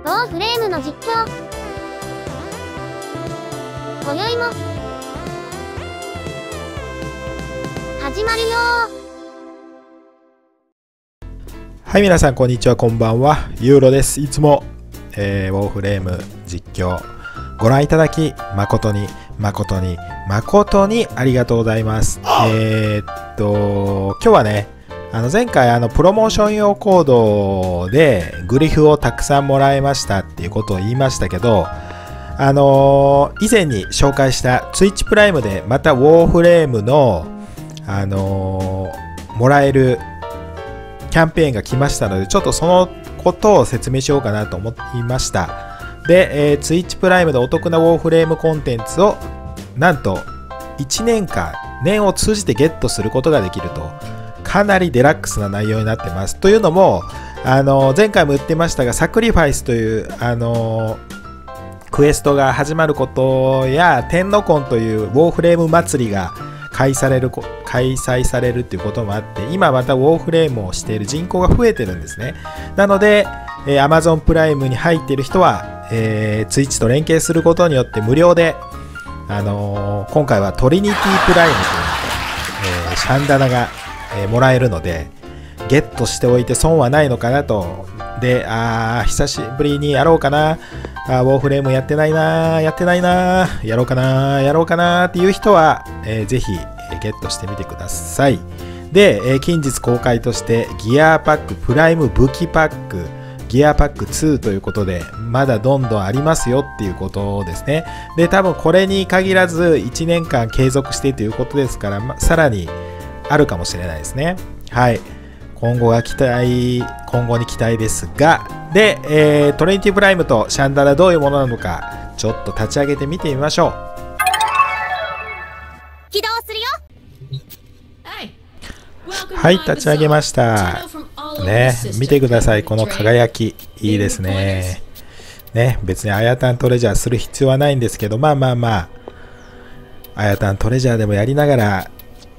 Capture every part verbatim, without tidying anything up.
ウォーフレームの実況。今宵も始まるよー。 はい、皆さんこんにちは、こんばんは。ユーロです。いつも、えー、ウォーフレーム実況ご覧いただき誠に誠に誠にありがとうございます。えー、っと今日はね、あの前回あのプロモーション用コードでグリフをたくさんもらいましたっていうことを言いましたけど、あのー、以前に紹介した Twitch プライムでまたウォーフレームの、あのー、もらえるキャンペーンが来ましたので、ちょっとそのことを説明しようかなと思いました。で、えー、Twitch プライムでお得なウォーフレームコンテンツをなんといちねんかん年を通じてゲットすることができると、かなりデラックスな内容になってます。というのも、あの前回も言ってましたが、サクリファイスというあのクエストが始まることや、天のコンというウォーフレーム祭りが開催される開催されるっていうこともあって、今またウォーフレームをしている人口が増えてるんですね。なので、えー、Amazon プライムに入っている人は、えー、Twitch と連携することによって無料で、あのー、今回はトリニティプライムという、えー、シャンダナが、えー、もらえるので、ゲットしておいて損はないのかなと。で、あー久しぶりにやろうかな、あウォーフレームやってないなやってないなやろうかなやろうかなっていう人は、えー、ぜひ、えー、ゲットしてみてください。で、えー、近日公開としてギアパックプライム武器パックギアパックツーということで、まだどんどんありますよっていうことですね。で、多分これに限らずいちねんかん継続してということですから、ま、さらにあるかもしれないですね。はい。今後が期待、今後に期待ですが、で、えー、トリニティプライムとシャンダラどういうものなのか、ちょっと立ち上げてみてみましょう。 起動するよ。 はい、立ち上げました。ね、見てください、この輝き、いいですね。ね、別にアヤタントレジャーする必要はないんですけど、まあまあまあ、アヤタントレジャーでもやりながら、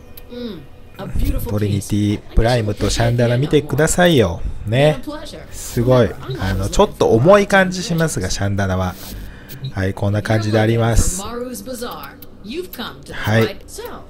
トリニティプライムとシャンダラ見てくださいよ。ね。すごい。あの、ちょっと重い感じしますが、シャンダラは。はい、こんな感じであります。はい。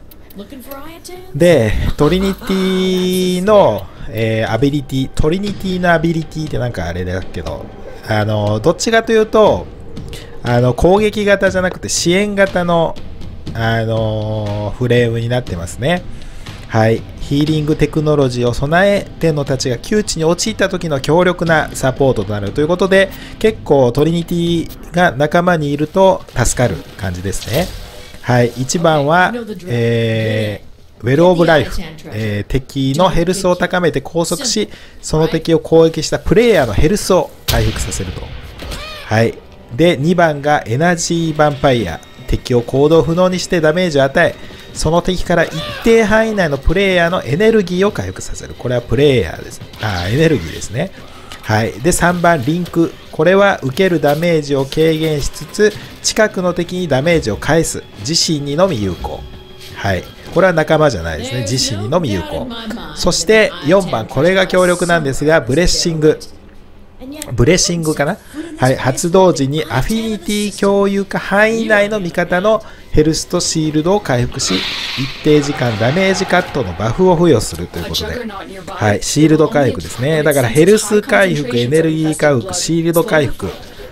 で、トリニティの、えー、アビリティ、トリニティのアビリティってなんかあれだけど、あの、どっちかというと、あの、攻撃型じゃなくて支援型の、あのー、フレームになってますね。はい、ヒーリングテクノロジーを備え、天のたちが窮地に陥った時の強力なサポートとなるということで、結構トリニティが仲間にいると助かる感じですね。はい、いちばんは、えー、ウェルオブライフ、えー、敵のヘルスを高めて拘束し、その敵を攻撃したプレイヤーのヘルスを回復させると。はい、でにばんがエナジーヴァンパイア、敵を行動不能にしてダメージを与え、その敵から一定範囲内のプレイヤーのエネルギーを回復させる。これはプレイヤーです。あ、エネルギーですね。はい。で、さんばん、リンク。これは受けるダメージを軽減しつつ、近くの敵にダメージを返す。自身にのみ有効。はい。これは仲間じゃないですね。自身にのみ有効。そして、よんばん、これが強力なんですが、ブレッシング。ブレッシングかな。はい。発動時にアフィニティ共有化範囲内の味方のヘルスとシールドを回復し、一定時間ダメージカットのバフを付与するということで、はい、シールド回復ですね。だからヘルス回復、エネルギー回復、シールド回復、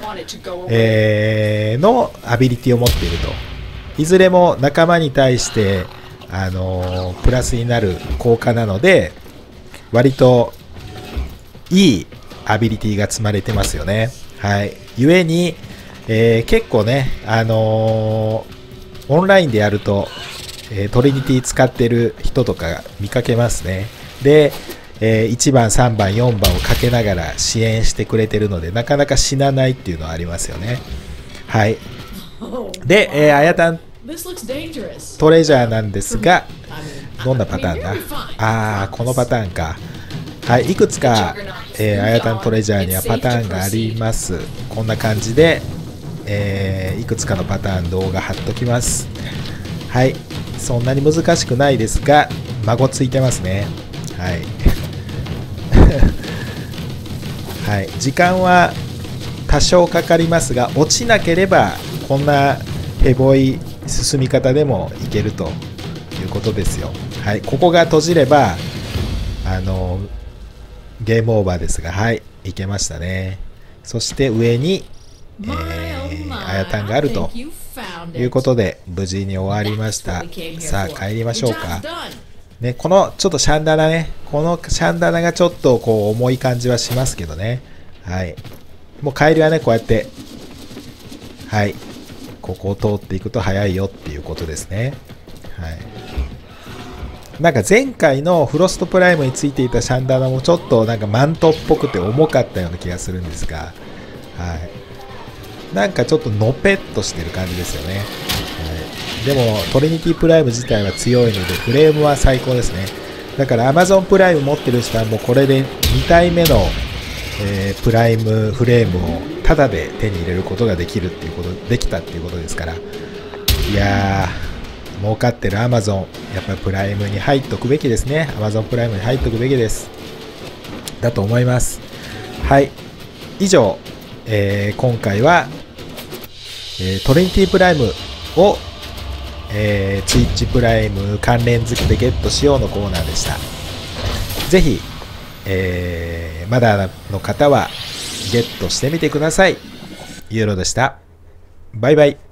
えー、のアビリティを持っていると。いずれも仲間に対して、あのー、プラスになる効果なので、割といいアビリティが積まれてますよね。はい。ゆえに、えー、結構ね、あのー、オンラインでやると、えー、トリニティ使ってる人とか見かけますね。で、えー、いちばん、さんばん、よんばんをかけながら支援してくれてるので、なかなか死なないっていうのはありますよね。はい。で、えー、アヤタントレジャーなんですが、どんなパターンだ？あー、このパターンか。はい、いくつか、えー、アヤタントレジャーにはパターンがあります。こんな感じで、えー、いくつかのパターン動画貼っときます。はい、そんなに難しくないですが、孫ついてますね。はい。はい、時間は多少かかりますが、落ちなければこんなヘボい進み方でもいけるということですよ。はい、ここが閉じればあのゲームオーバーですが、はい、いけましたね。そして上に、えー、あやたんがあるということで無事に終わりました。さあ帰りましょうか。ね、このちょっとシャンダナね、このシャンダナがちょっとこう重い感じはしますけどね。はい。もう帰りはね、こうやって、はい。ここを通っていくと早いよっていうことですね。はい。なんか前回のフロストプライムについていたシャンダナもちょっとなんかマントっぽくて重かったような気がするんですが、はい。なんかちょっとのぺっとしてる感じですよね。でもトリニティプライム自体は強いのでフレームは最高ですね。だから Amazon プライム持ってる人はもうこれでに体目の、えー、プライムフレームをタダで手に入れることができるっていうことできたっていうことですから、いやー儲かってる Amazon やっぱりプライムに入っとくべきですね。 Amazon プライムに入っとくべきですだと思います。はい、以上、えー、今回は、えー、トリニティプライムをえー、Twitch プライム関連付きでゲットしようのコーナーでした。ぜひ、えー、まだの方はゲットしてみてください。ユーロでした。バイバイ。